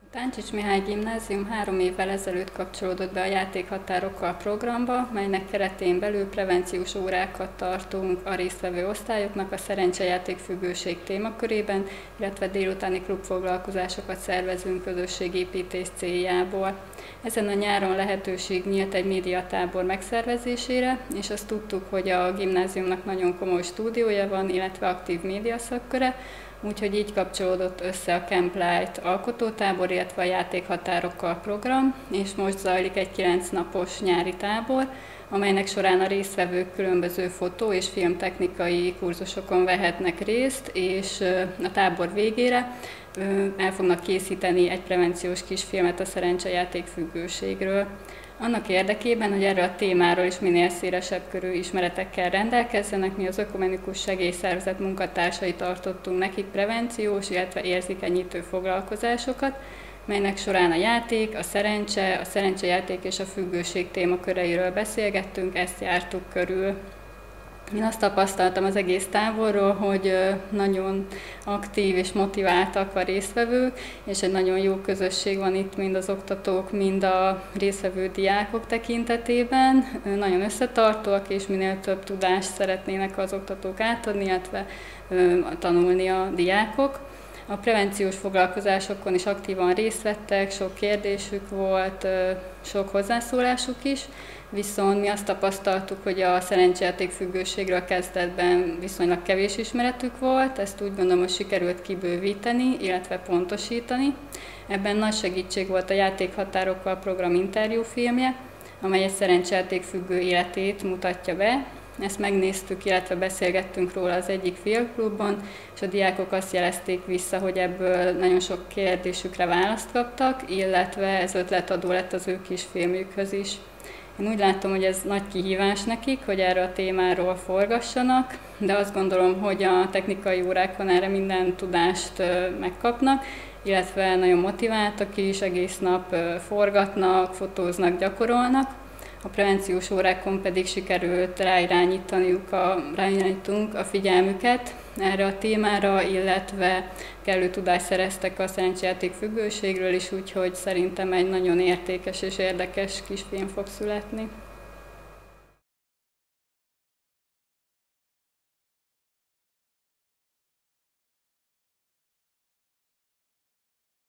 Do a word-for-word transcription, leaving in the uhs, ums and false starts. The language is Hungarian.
Táncsics Mihály Gimnázium három évvel ezelőtt kapcsolódott be a Játékhatárokkal programba, melynek keretén belül prevenciós órákat tartunk a résztvevő osztályoknak a szerencsejáték-függőség témakörében, illetve délutáni klubfoglalkozásokat szervezünk közösségépítés céljából. Ezen a nyáron lehetőség nyílt egy médiatábor megszervezésére, és azt tudtuk, hogy a gimnáziumnak nagyon komoly stúdiója van, illetve aktív médiaszakköre, úgyhogy így kapcsolódott össze a Camp Light alkotótábor, illetve a Játékhatárokkal program, és most zajlik egy kilenc napos nyári tábor, amelynek során a résztvevők különböző fotó- és filmtechnikai kurzusokon vehetnek részt, és a tábor végére el fognak készíteni egy prevenciós kisfilmet a szerencsejáték függőségről. Annak érdekében, hogy erről a témáról is minél szélesebb körű ismeretekkel rendelkezzenek, mi az Ökumenikus Segélyszervezet munkatársai tartottunk nekik prevenciós, illetve érzékenyítő foglalkozásokat, melynek során a játék, a szerencse, a szerencsejáték és a függőség témaköreiről beszélgettünk, ezt jártuk körül. Én azt tapasztaltam az egész táborról, hogy nagyon aktív és motiváltak a résztvevők, és egy nagyon jó közösség van itt mind az oktatók, mind a résztvevő diákok tekintetében. Nagyon összetartóak, és minél több tudást szeretnének az oktatók átadni, illetve tanulni a diákok. A prevenciós foglalkozásokon is aktívan részt vettek, sok kérdésük volt, sok hozzászólásuk is, viszont mi azt tapasztaltuk, hogy a szerencsejáték függőségről kezdetben viszonylag kevés ismeretük volt, ezt úgy gondolom, hogy sikerült kibővíteni, illetve pontosítani. Ebben nagy segítség volt a Játékhatárokkal program interjúfilmje, amely egy szerencsejáték függő életét mutatja be. Ezt megnéztük, illetve beszélgettünk róla az egyik filmklubban, és a diákok azt jelezték vissza, hogy ebből nagyon sok kérdésükre választ kaptak, illetve ez ötletadó lett az ő kis filmjükhöz is. Én úgy látom, hogy ez nagy kihívás nekik, hogy erről a témáról forgassanak, de azt gondolom, hogy a technikai órákon erre minden tudást megkapnak, illetve nagyon motiváltak is, egész nap forgatnak, fotóznak, gyakorolnak. A prevenciós órákon pedig sikerült ráirányítaniuk a, ráirányítunk a figyelmüket erre a témára, illetve kellő tudást szereztek a szerencsejáték függőségről is, úgyhogy szerintem egy nagyon értékes és érdekes kisfilm fog születni.